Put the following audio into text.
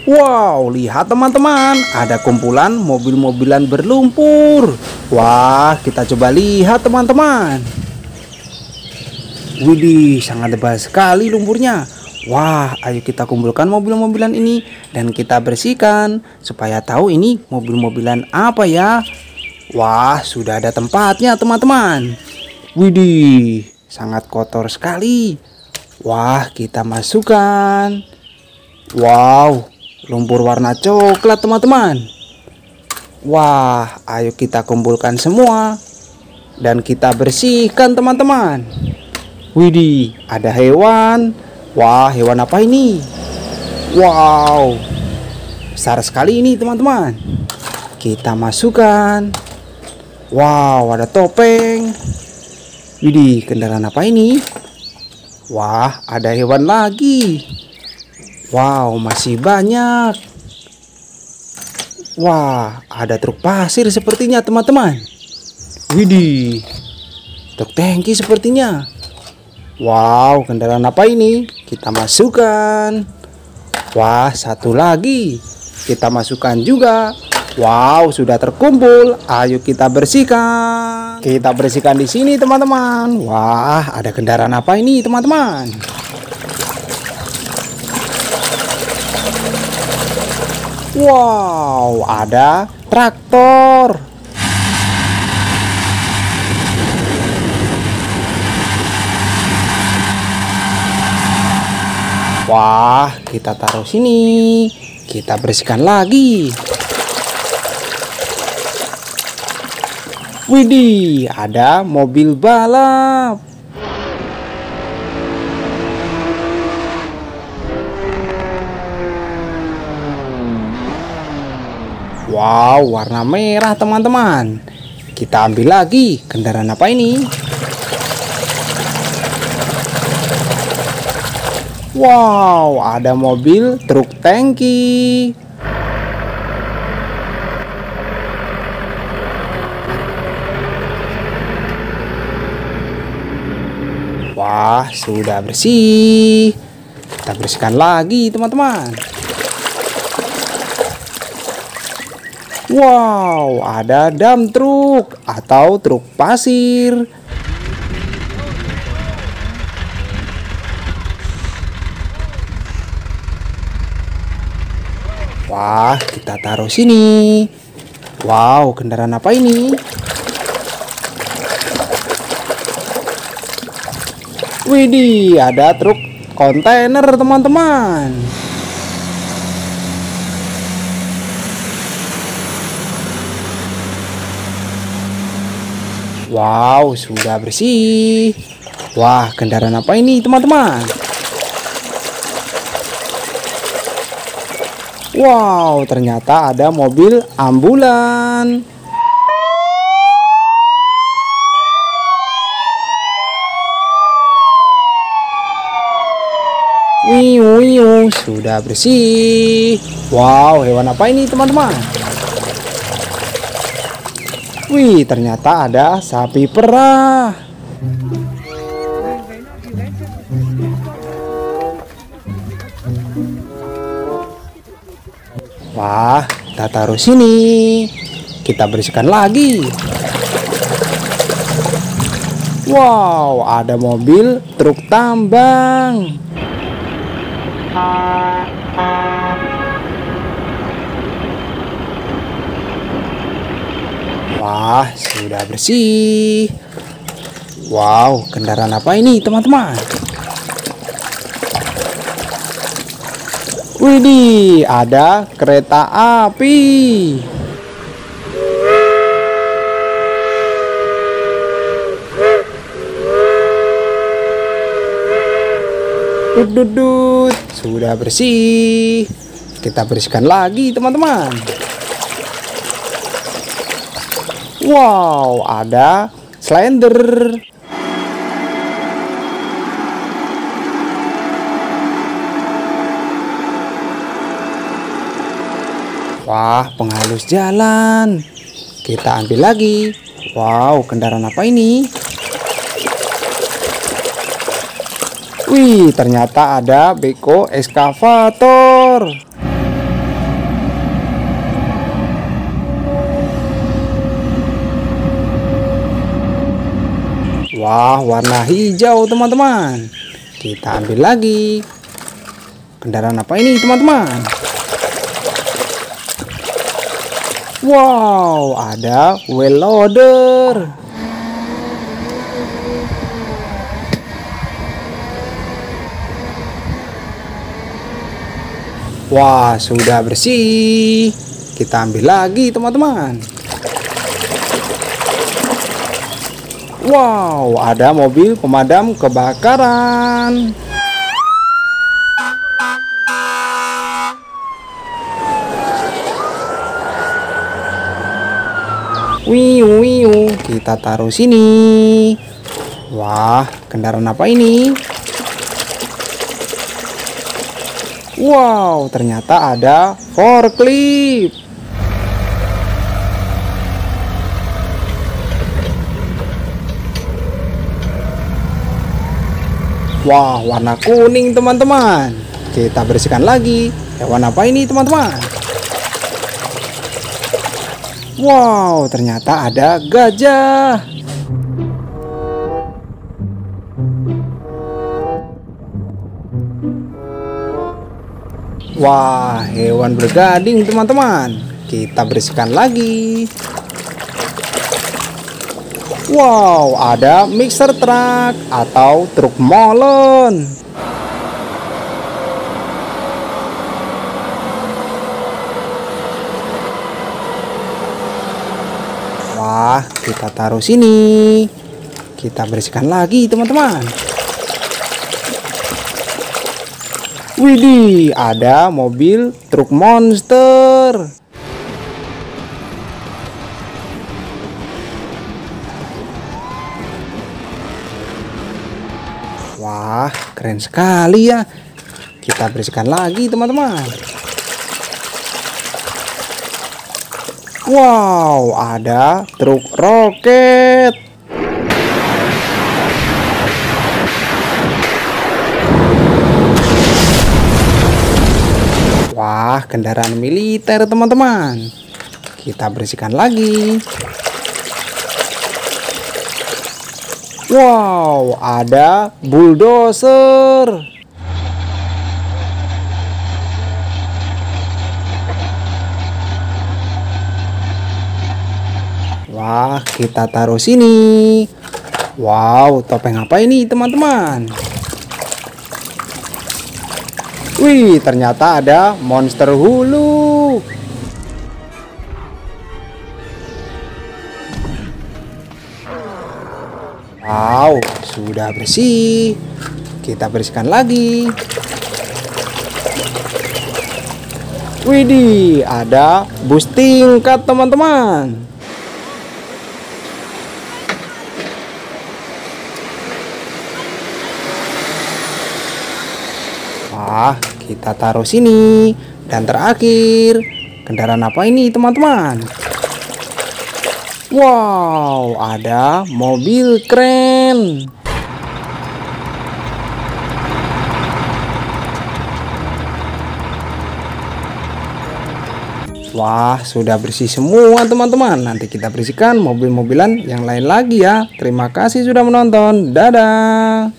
Wow, lihat teman-teman, ada kumpulan mobil-mobilan berlumpur. Wah, kita coba lihat teman-teman. Widih, sangat tebal sekali lumpurnya. Wah, ayo kita kumpulkan mobil-mobilan ini dan kita bersihkan supaya tahu ini mobil-mobilan apa ya. Wah, sudah ada tempatnya teman-teman. Widih, sangat kotor sekali. Wah, kita masukkan. Wow, lumpur warna coklat teman-teman. Wah, ayo kita kumpulkan semua dan kita bersihkan teman-teman. Widih, ada hewan. Wah, hewan apa ini? Wow, besar sekali ini teman-teman. Kita masukkan. Wow, ada topeng. Widih, kendaraan apa ini? Wah, ada hewan lagi. Wow, masih banyak. Wah, ada truk pasir sepertinya teman-teman. Widih, truk tangki sepertinya. Wow, kendaraan apa ini? Kita masukkan. Wah, satu lagi. Kita masukkan juga. Wow, sudah terkumpul. Ayo kita bersihkan. Kita bersihkan di sini teman-teman. Wah, ada kendaraan apa ini teman-teman? Wow, ada traktor. Wah, kita taruh sini. Kita bersihkan lagi. Widih, ada mobil balap. Wow, warna merah teman-teman. Kita ambil lagi. Kendaraan apa ini? Wow, ada mobil truk tangki. Wah, sudah bersih. Kita bersihkan lagi teman-teman. Wow, ada dump truk atau truk pasir. Wah, kita taruh sini. Wow, kendaraan apa ini? Widih, ada truk kontainer teman-teman. Wow, sudah bersih. Wah, kendaraan apa ini teman-teman? Wow, ternyata ada mobil ambulan. Wiu, sudah bersih. Wow, hewan apa ini teman-teman? Wih, ternyata ada sapi perah. Wah, kita taruh sini. Kita bersihkan lagi. Wow, ada mobil truk tambang. Wah, sudah bersih. Wow, kendaraan apa ini teman-teman? Widih, ada kereta api. Dudut, sudah bersih. Kita bersihkan lagi teman-teman. Wow, ada slender. Wah, penghalus jalan. Kita ambil lagi. Wow, kendaraan apa ini? Wih, ternyata ada beko eskavator. Wah, warna hijau teman-teman. Kita ambil lagi. Kendaraan apa ini teman-teman? Wow, ada wheel loader. Wah, sudah bersih. Kita ambil lagi teman-teman. Wow, ada mobil pemadam kebakaran. Wiu, kita taruh sini. Wah, kendaraan apa ini? Wow, ternyata ada forklift. Wah, warna kuning teman-teman. Kita bersihkan lagi. Hewan apa ini teman-teman? Wow, ternyata ada gajah. Wah, hewan bergading teman-teman. Kita bersihkan lagi. Wow, ada mixer truck atau truk molen. Wah, kita taruh sini. Kita bersihkan lagi teman-teman. Widih, ada mobil truk monster. Wah, keren sekali ya. Kita bersihkan lagi teman-teman. Wow, ada truk roket. Wah, kendaraan militer teman-teman. Kita bersihkan lagi. Wow, ada bulldozer. Wah, kita taruh sini. Wow, topeng apa ini teman-teman? Wih, ternyata ada monster hulu. Wow, sudah bersih. Kita bersihkan lagi. Widih, ada bus tingkat teman-teman. Wah, kita taruh sini. Dan terakhir, kendaraan apa ini teman-teman? Wow, ada mobil keren. Wah, sudah bersih semua teman-teman. Nanti kita bersihkan mobil-mobilan yang lain lagi ya. Terima kasih sudah menonton. Dadah.